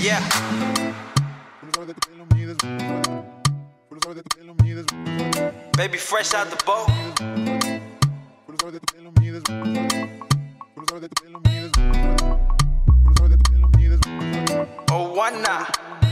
Yeah. Baby fresh out the boat. Oh, wana.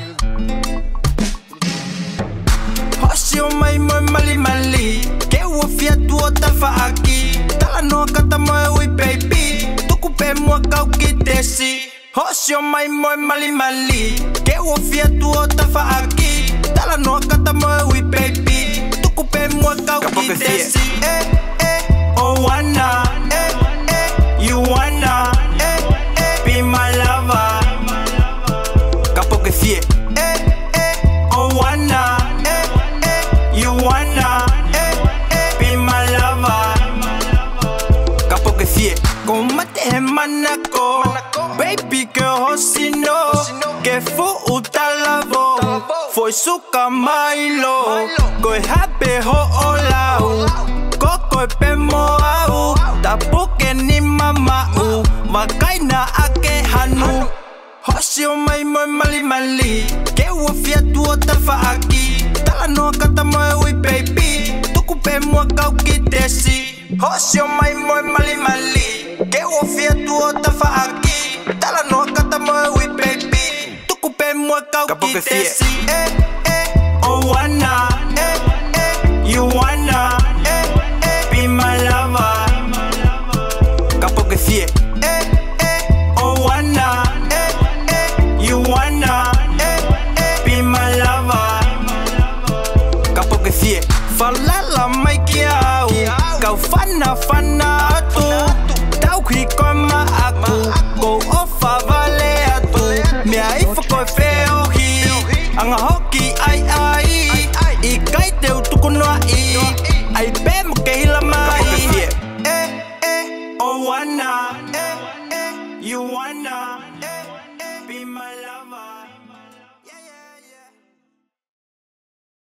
Hoshi o mai moi mali mali. Ke ua fia tua tafa aki. Tala noa kata moe ui baby. Tuku pe mua kau ki tesi. Hoshi o mai moi mali mali. Ke ua fia tua tafa aki. Tala noa kata moe ui baby. Tuku pe mua kau ki tesi. Oh wana. You wanna be my lover. Capo que fie. Oh wana. You wanna be my lover. Capo que fie. Combate en Manaco. Baby girl hosino. Que fu utalavo. Foi suka mailo. Koi hape ho olau. Koko pe moau. Tapuke ni mamau. Makaina ake hanu. Hoshi o mai moi mali mali. Ke ua fia tua tafa aki. Tala noa kata moe ui baby. Tuku pe mua kau ki tesi. Hoshi o mai moi mali mali. Ke ua fia tua tafa aki. Tala noa kata moe ui baby. Tuku pe mua kau ki tesi. Oh wana. You wanna be my lover. Capo que fie. Oh wana. You wanna be my lover. Capo que fie. Falala mai kiau. Kau fana atu. Tau ki koma aku. Ko ofa vale atu. Mea ifa koe feo hi. Anga hoki ai ai. I kai teu tuku noa i. Ai pe mo ke hila mai. Oh wana. You wanna